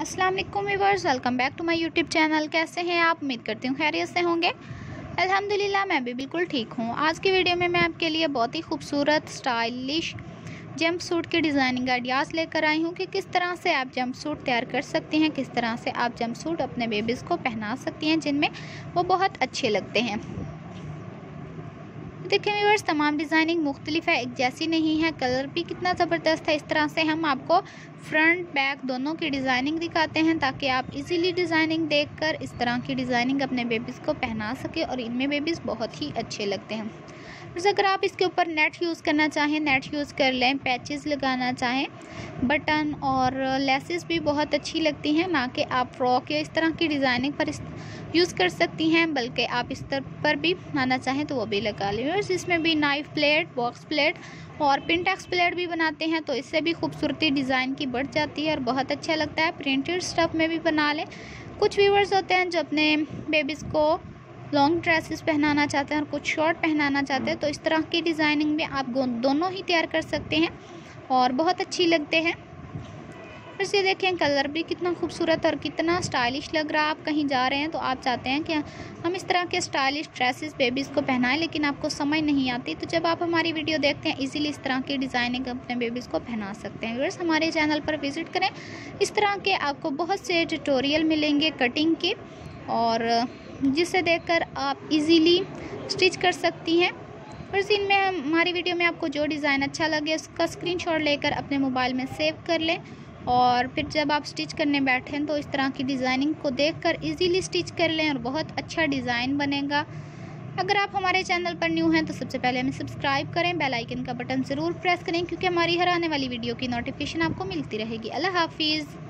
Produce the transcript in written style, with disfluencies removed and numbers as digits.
अस्सलाम वालेकुम viewers, welcome back to my YouTube channel. कैसे हैं आप? उम्मीद करती हूँ खैरियत से होंगे। अल्हम्दुलिल्लाह मैं भी बिल्कुल ठीक हूँ। आज की वीडियो में मैं आपके लिए बहुत ही खूबसूरत स्टाइलिश जंप सूट की डिज़ाइनिंग आइडियाज़ लेकर आई हूँ कि किस तरह से आप जंप सूट तैयार कर सकती हैं, किस तरह से आप जंप सूट अपने बेबीज़ को पहना सकती हैं जिनमें वो बहुत अच्छे लगते हैं। देखिए व्यूअर्स, तमाम डिज़ाइनिंग मुख्तलिफ है, एक जैसी नहीं है। कलर भी कितना ज़बरदस्त है। इस तरह से हम आपको फ्रंट बैक दोनों की डिज़ाइनिंग दिखाते हैं ताकि आप इजीली डिज़ाइनिंग देखकर इस तरह की डिज़ाइनिंग अपने बेबीज़ को पहना सके और इनमें बेबीज़ बहुत ही अच्छे लगते हैं। बस अगर आप इसके ऊपर नेट यूज़ करना चाहें नेट यूज़ कर लें, पैचेस लगाना चाहें, बटन और लेसेस भी बहुत अच्छी लगती हैं। ना कि आप फ्रॉक या इस तरह की डिज़ाइनिंग पर यूज़ कर सकती हैं, बल्कि आप इस तरह पर भी बनाना चाहें तो वो भी लगा लें। और इसमें भी नाइफ प्लेट, बॉक्स प्लेट और पिंटेक्स प्लेट भी बनाते हैं तो इससे भी खूबसूरती डिज़ाइन की बढ़ जाती है और बहुत अच्छा लगता है। प्रिंटेड स्टफ़ में भी बना लें। कुछ व्यूअर्स होते हैं जो अपने बेबीज़ को लॉन्ग ड्रेसेस पहनाना चाहते हैं और कुछ शॉर्ट पहनाना चाहते हैं, तो इस तरह की डिज़ाइनिंग में आप दोनों ही तैयार कर सकते हैं और बहुत अच्छी लगते हैं। फिर से देखें, कलर भी कितना खूबसूरत और कितना स्टाइलिश लग रहा है। आप कहीं जा रहे हैं तो आप चाहते हैं कि हम इस तरह के स्टाइलिश ड्रेसेस बेबीज़ को पहनाएं, लेकिन आपको समझ नहीं आती, तो जब आप हमारी वीडियो देखते हैं इजीली इस तरह की डिज़ाइनिंग अपने बेबीज़ को पहना सकते हैं। व्यूअर्स, हमारे चैनल पर विज़िट करें। इस तरह के आपको बहुत से ट्यूटोरियल मिलेंगे कटिंग के, और जिसे देखकर आप इजीली स्टिच कर सकती हैं। और इनमें हमारी वीडियो में आपको जो डिज़ाइन अच्छा लगे उसका स्क्रीनशॉट लेकर अपने मोबाइल में सेव कर लें, और फिर जब आप स्टिच करने बैठें तो इस तरह की डिज़ाइनिंग को देखकर इजीली स्टिच कर लें और बहुत अच्छा डिज़ाइन बनेगा। अगर आप हमारे चैनल पर न्यू हैं तो सबसे पहले हमें सब्सक्राइब करें, बेल आइकन का बटन ज़रूर प्रेस करें, क्योंकि हमारी हर आने वाली वीडियो की नोटिफिकेशन आपको मिलती रहेगी। अल्लाह हाफिज़।